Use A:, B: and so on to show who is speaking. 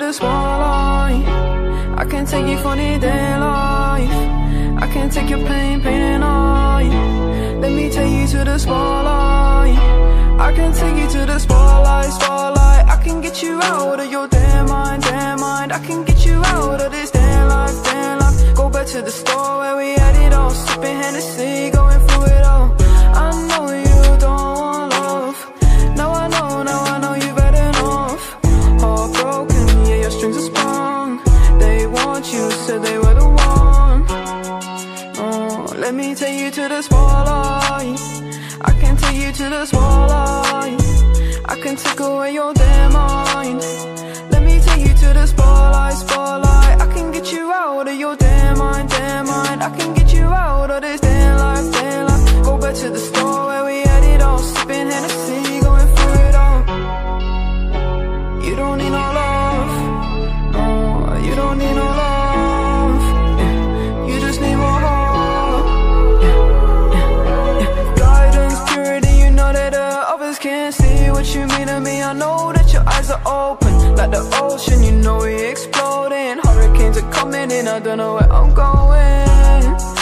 A: the spotlight. I can take you for the day life. I can take your pain, pain and I. Let me take you to the spotlight. I can take you to the spotlight, spotlight. I can get you out of your damn mind, damn mind. I can get you out of this damn life, damn life. Go back to the store where we had it all, sipping Hennessy, going through it all. I know you don't want love. Now I know you've had enough. Heartbroken, yeah, your strings are sprung. They want you, said they were the one. Oh, let me take you to the spotlight. I can take you to the spotlight. I can take away your damn mind. Let me take you to the spotlight, spotlight. I can get you out of your damn mind, damn mind. I can get you out of this damn life, damn life. Go back to the store where we had it all, sipping Hennessy, going through it all. You don't need no love, no, you don't need no love, yeah. You just need more heart, yeah. Guidance, purity, you know that others can't see what you mean to me. I know that your eyes are open, like the ocean, you know we exploding. Hurricanes are coming in, I don't know where I'm going.